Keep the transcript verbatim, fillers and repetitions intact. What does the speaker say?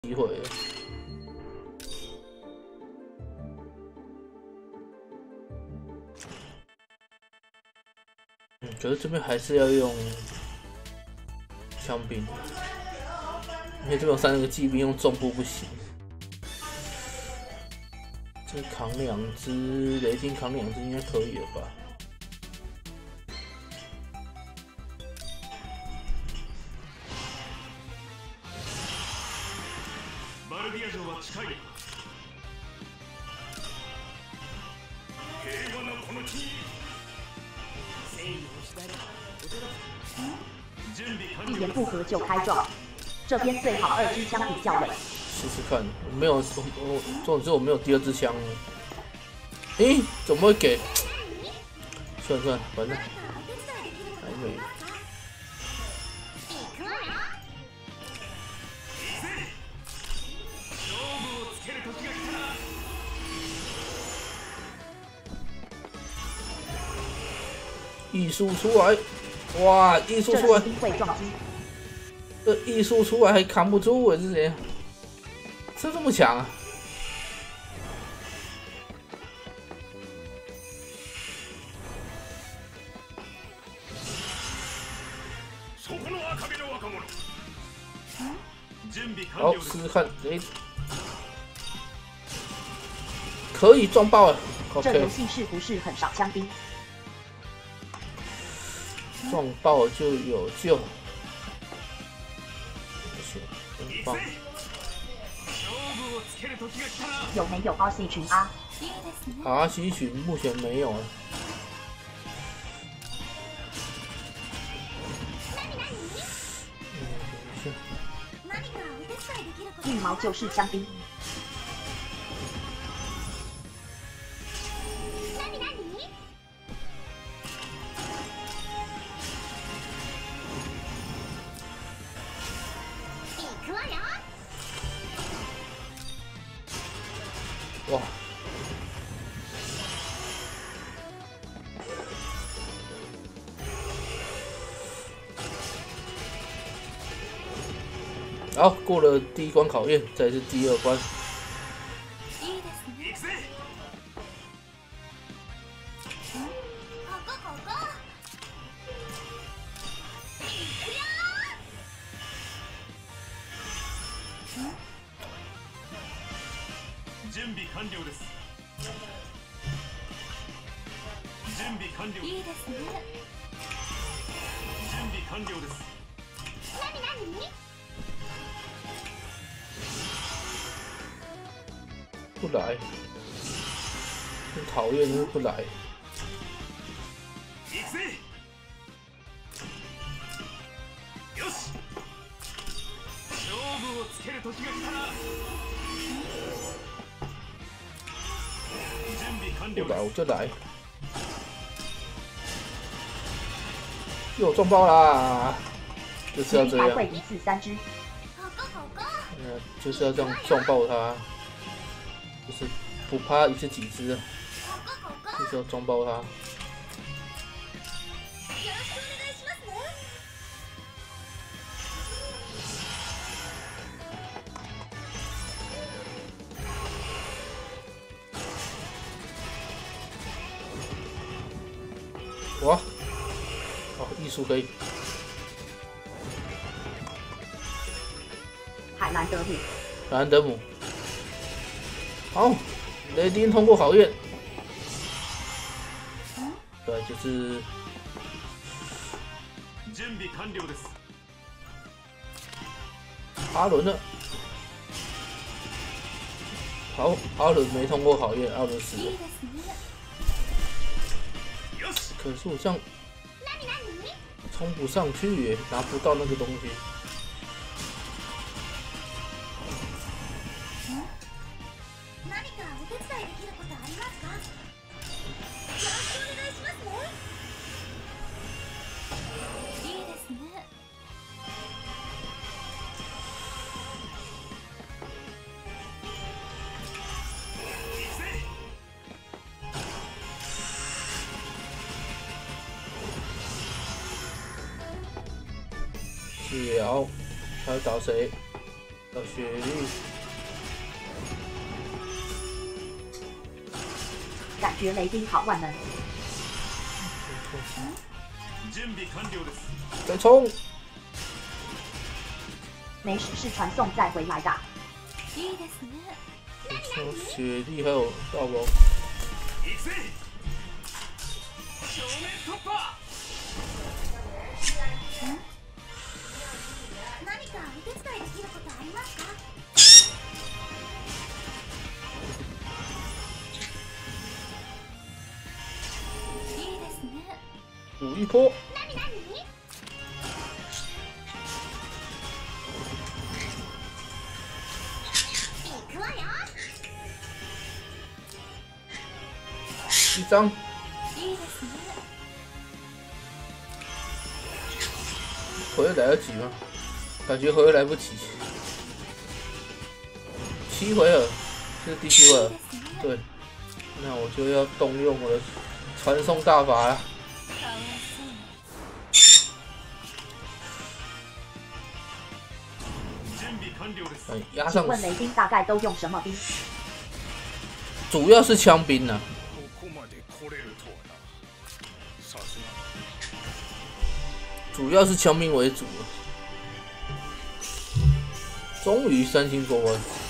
机会了。嗯，可是这边还是要用枪兵，因为这边有三个骑兵，用重步不行。这扛两只雷霆，扛两只应该可以了吧？ 一言不合就开撞，这边最好二支枪比较稳。 试试看，我没有，我我重点是我没有第二支枪。诶，怎么会给？算了算了，反正还没。艺术出来，哇！艺术出来，这艺术出来还扛不住我是怎样？这这么强啊！好，试试看，哎，可以撞爆了。 这游戏是不是很少枪兵？ 撞爆就有救，很棒。 有没有 R C 群啊 ？R C 群目前没有啊。 羽毛就是枪兵。 哇！好，过了第一关考验，再是第二关。 準備完了です。準備完了。いいですね。準備完了です。何何？ 不来，很讨厌，就是不来。 行くぜ。よし。勝負をつける時が来たな。 不来我就来，又撞爆啦！就是要这样。 会一次三只。 嗯，就是要这样撞爆它，就是不怕一次几只，就是要撞爆它。哇！哦，艺术可以。 海南德姆。 海南德姆。好，雷丁通过考验。对，就是。阿伦了。好，阿伦没通过考验，阿伦死了。 可是我这样冲不上去耶，拿不到那个东西。治疗，还要找谁？ 小雪莉， 感觉雷丁好万能。 準備完了です。 再冲！ 没事是传送再回来的。 小雪莉还有大王， 行くぜ。正面突破。 何かお手伝いできることありますか？いいですね。 补一波。 何何？行くわよ。 一张。 いいですね。 回来得及吗？感觉回来不及。七回合，这是第七回合。对，那我就要动用我的传送大法了。嗯，压上。 问雷丁大概都用什么兵？ 主要是枪兵呢、啊。主要是枪兵为主。终于三星过关。